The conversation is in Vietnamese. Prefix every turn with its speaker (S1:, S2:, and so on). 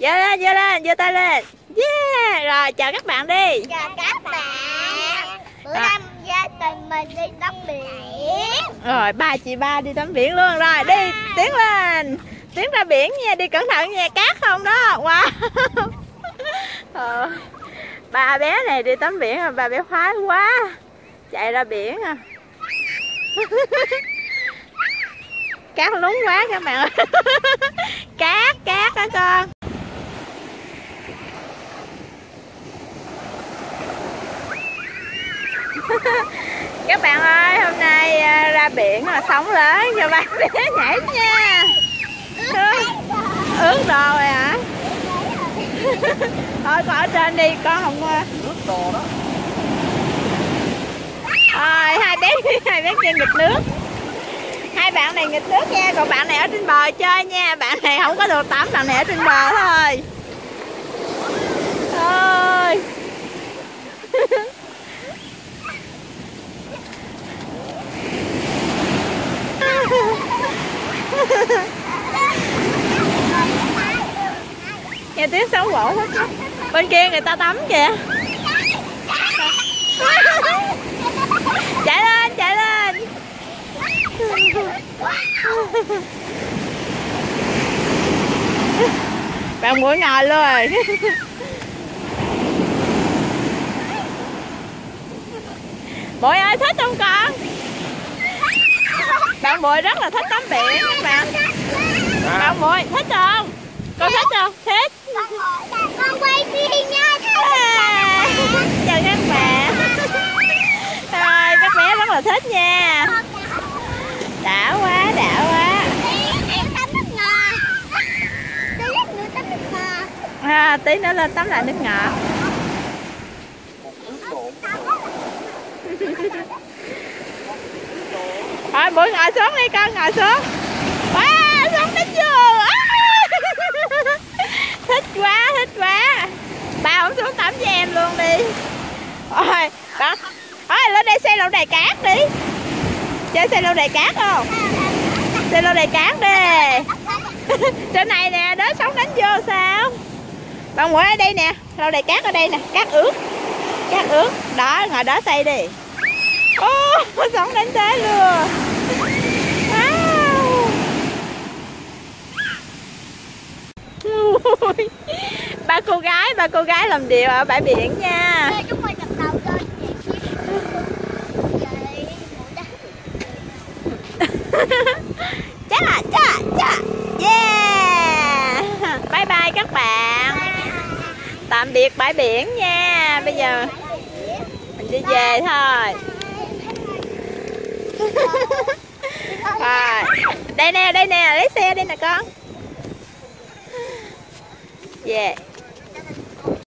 S1: Giơ tay lên. Yeah, rồi chào các bạn đi.
S2: Chào các bạn. Bữa nay gia đình mình đi tắm biển.
S1: Rồi ba chị ba đi tắm biển luôn. Rồi đi, tiến lên. Tiến ra biển nha, đi cẩn thận nha, cát không đó. Wow. Ba bé này đi tắm biển rồi, ba bé khoái quá. Chạy ra biển à. Cát lúng quá các bạn ơi. Cát đó con. Các bạn ơi, hôm nay ra biển là sóng lớn cho ba bé nhảy nha. Ướt đồ rồi hả? Thôi con ở trên đi, con không ướt đồ đó. Rồi hai bé kia nghịch nước. Hai bạn này nghịch nước nha, còn bạn này ở trên bờ chơi nha. Bạn này không có được tắm, bạn này ở trên bờ thôi. Thôi. Nghe tiếng xấu hổ hết. Bên kia người ta tắm kìa. Chạy lên. Bạn mũi ngồi luôn rồi. Bụi ơi, thích không con? Bạn Bụi rất là thích tắm biển các bạn. Bạn Bụi thích không? Con thích không? Thích.
S2: Con quay phim nha.
S1: Chào các bạn. Rồi các bé rất là thích nha. Đã quá.
S2: Em tắm nước ngọt. Tí nữa tắm nước ngọt.
S1: Tí nữa lên tắm lại nước ngọt. Thôi Bụi ngồi xuống đi con, ngồi xuống. Wow, xuống đến chưa? Thích quá. Ba không xuống tắm với em luôn đi. Rồi, con. Thôi lên đây xe lâu đài cát đi. Chơi xe lâu đài cát không? Xe lâu đài cát đi. Trên này nè, đó sóng đánh vô sao? Bạn Mũi ở đây nè, lâu đài cát ở đây nè, cát ướt. Đó, ngồi đó xây đi. Ô, sóng đánh tới luôn. Wow. Ba cô gái làm điều ở bãi biển nha.
S2: Chúng mình tập đầu lên.
S1: Chà. Yeah. Bye bye các bạn. Tạm biệt bãi biển nha. Bây giờ mình đi về thôi. Rồi. Đây nè, lấy xe đây nè con. Yeah.